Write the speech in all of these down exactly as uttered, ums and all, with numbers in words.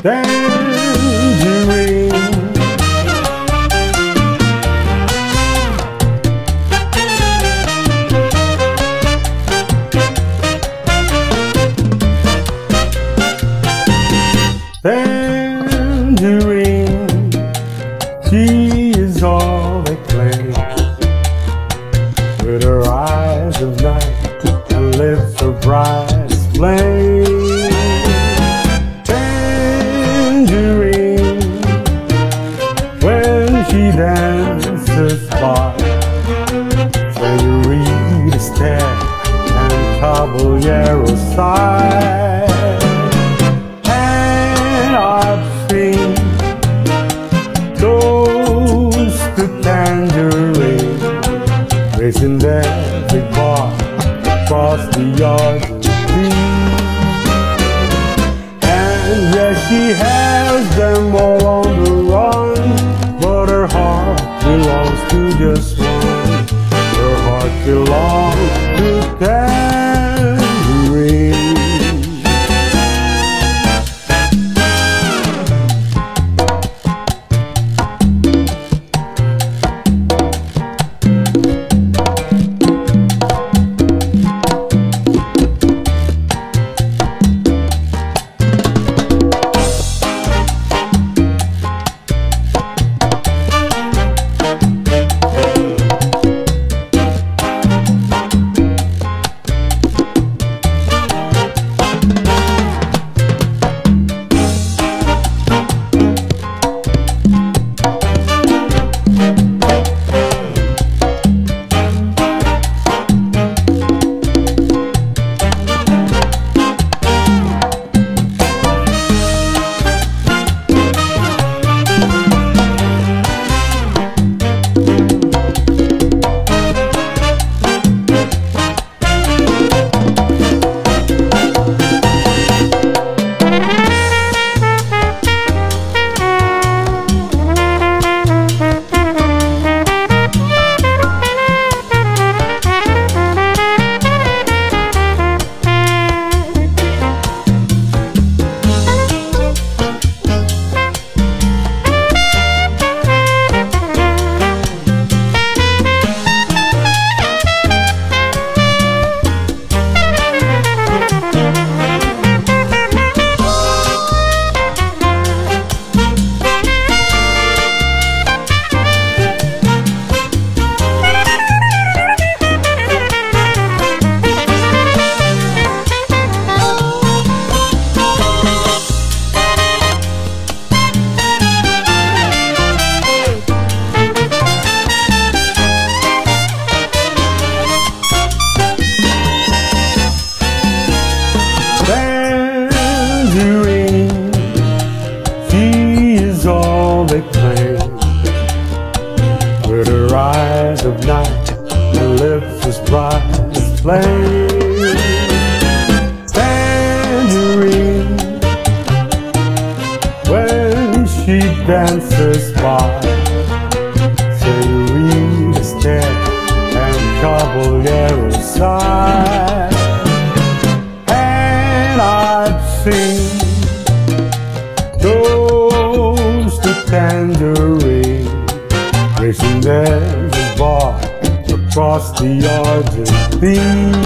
Tangerine. Tangerine, she is all they claim, with her eyes of night and lips of bright as flame. Tangerine, when she dances by, senorita stare and caballero sigh. Tangerine, racing every car across the Argentine. And yes, she has them all on the run, but her heart belongs to just one. Her heart belongs to Tangerine. Tangerine, she is all they claim, with her eyes of night and lips as bright as flame. Tangerine, when she dances by, senorita stare and caballero sigh. Sing toast to Tangerine, racing every bar across the Argentine.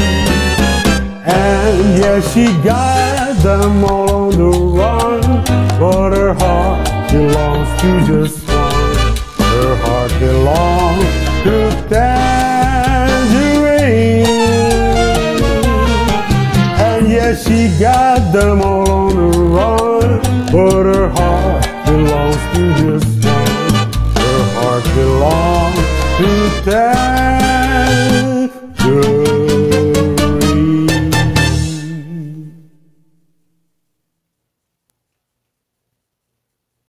And yeah, she got them all on the run, but her heart belongs to just one. Her heart belongs to Tangerine. She got them all on the run, but her heart belongs to just one. Her heart belongs to Tangerine.